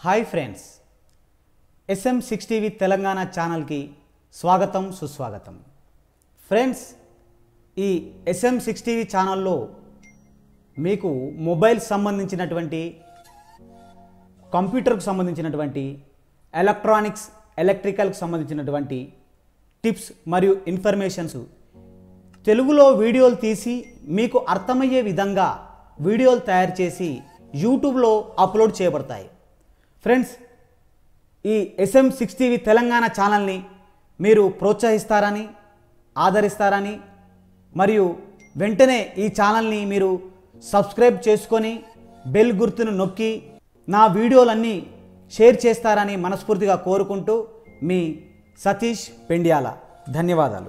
Hi friends, SM6 TV Telangana ఛానల్కి స్వాగతం సుస్వాగతం. ఫ్రెండ్స్, ఈ SM6 టీవీ ఛానల్లో మీకు మొబైల్ సంబంధించినటువంటి, కంప్యూటర్కు సంబంధించినటువంటి, ఎలక్ట్రానిక్స్ ఎలక్ట్రికల్కి సంబంధించినటువంటి టిప్స్ మరియు ఇన్ఫర్మేషన్స్ తెలుగులో వీడియోలు తీసి మీకు అర్థమయ్యే విధంగా వీడియోలు తయారు చేసి యూట్యూబ్లో అప్లోడ్ చేయబడతాయి. ఫ్రెండ్స్, ఈ SM6 టీవీ తెలంగాణ ఛానల్ని మీరు ప్రోత్సహిస్తారని, ఆదరిస్తారని, మరియు వెంటనే ఈ ఛానల్ని మీరు సబ్స్క్రైబ్ చేసుకొని బెల్ గుర్తును నొక్కి నా వీడియోలన్నీ షేర్ చేస్తారని మనస్ఫూర్తిగా కోరుకుంటూ మీ సతీష్ పెండ్యాల. ధన్యవాదాలు.